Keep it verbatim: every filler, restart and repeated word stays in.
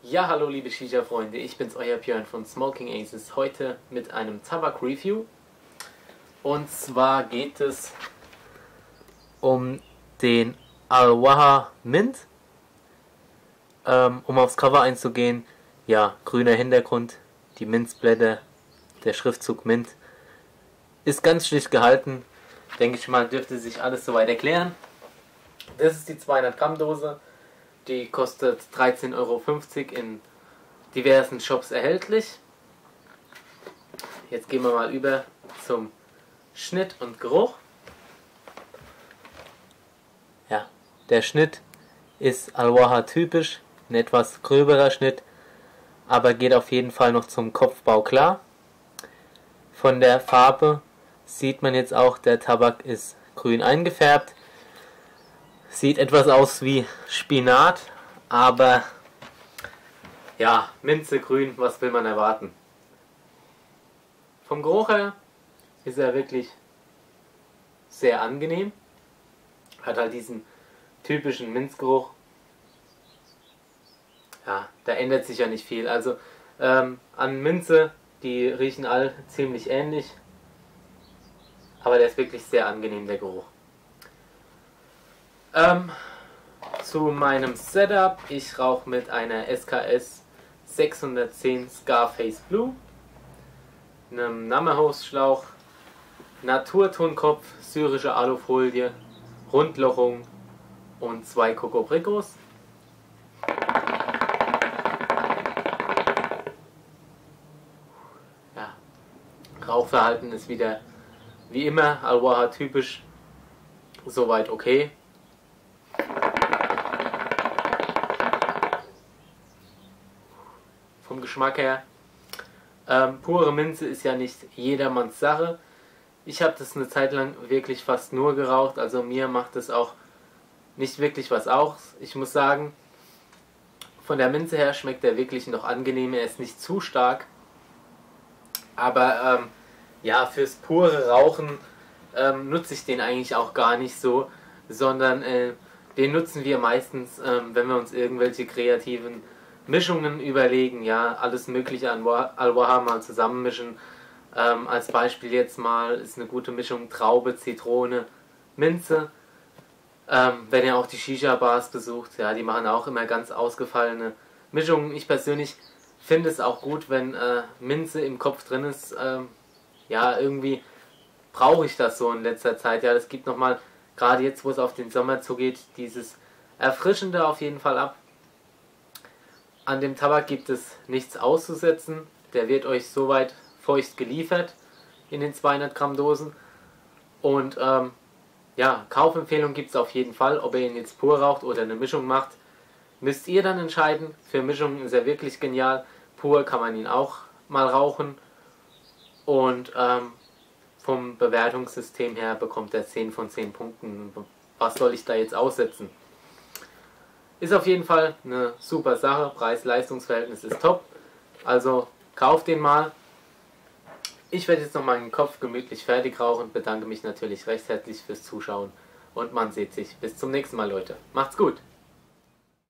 Ja, hallo liebe Shisha-Freunde, ich bin's, euer Björn von Smoking Aces, heute mit einem Tabak-Review. Und zwar geht es um den Al-Waha Mint. Ähm, um aufs Cover einzugehen, ja, grüner Hintergrund, die Minzblätter, der Schriftzug Mint. Ist ganz schlicht gehalten, denke ich mal, dürfte sich alles soweit erklären. Das ist die zweihundert Gramm Dose. Die kostet dreizehn Euro fünfzig in diversen Shops erhältlich. Jetzt gehen wir mal über zum Schnitt und Geruch. Ja, der Schnitt ist Al-Waha typisch, ein etwas gröberer Schnitt, aber geht auf jeden Fall noch zum Kopfbau klar. Von der Farbe sieht man jetzt auch, der Tabak ist grün eingefärbt. Sieht etwas aus wie Spinat, aber ja, Minze grün, was will man erwarten? Vom Geruch her ist er wirklich sehr angenehm. Hat halt diesen typischen Minzgeruch. Ja, da ändert sich ja nicht viel. Also ähm, an Minze, die riechen alle ziemlich ähnlich. Aber der ist wirklich sehr angenehm, der Geruch. Ähm, zu meinem Setup. Ich rauche mit einer S K S sechshundertzehn Scarface Blue, einem Namahos-Schlauch, Naturtonkopf, syrische Alufolie, Rundlochung und zwei Cocobricos. Ja, Rauchverhalten ist wieder wie immer Al-Waha typisch, soweit okay. Vom Geschmack her, ähm, pure Minze ist ja nicht jedermanns Sache. Ich habe das eine Zeit lang wirklich fast nur geraucht, also mir macht es auch nicht wirklich was aus. Ich muss sagen, von der Minze her schmeckt er wirklich noch angenehm, er ist nicht zu stark. Aber ähm, ja, fürs pure Rauchen ähm, nutze ich den eigentlich auch gar nicht so, sondern äh, den nutzen wir meistens, ähm, wenn wir uns irgendwelche kreativen Mischungen überlegen, ja, alles mögliche an Al-Waha mal zusammenmischen. Ähm, als Beispiel jetzt mal ist eine gute Mischung Traube, Zitrone, Minze. Ähm, wenn ihr auch die Shisha-Bars besucht, ja, die machen auch immer ganz ausgefallene Mischungen. Ich persönlich finde es auch gut, wenn äh, Minze im Kopf drin ist. Ähm, ja, irgendwie brauche ich das so in letzter Zeit. Ja, das gibt nochmal, gerade jetzt, wo es auf den Sommer zugeht, dieses Erfrischende auf jeden Fall ab. An dem Tabak gibt es nichts auszusetzen. Der wird euch soweit feucht geliefert in den zweihundert Gramm Dosen. Und ähm, ja, Kaufempfehlung gibt es auf jeden Fall. Ob ihr ihn jetzt pur raucht oder eine Mischung macht, müsst ihr dann entscheiden. Für Mischungen ist er wirklich genial. Pur kann man ihn auch mal rauchen. Und ähm, vom Bewertungssystem her bekommt er zehn von zehn Punkten. Was soll ich da jetzt aussetzen? Ist auf jeden Fall eine super Sache, Preis-Leistungs-Verhältnis ist top, also kauft den mal. Ich werde jetzt noch meinen Kopf gemütlich fertig rauchen, bedanke mich natürlich recht herzlich fürs Zuschauen und man sieht sich. Bis zum nächsten Mal, Leute. Macht's gut!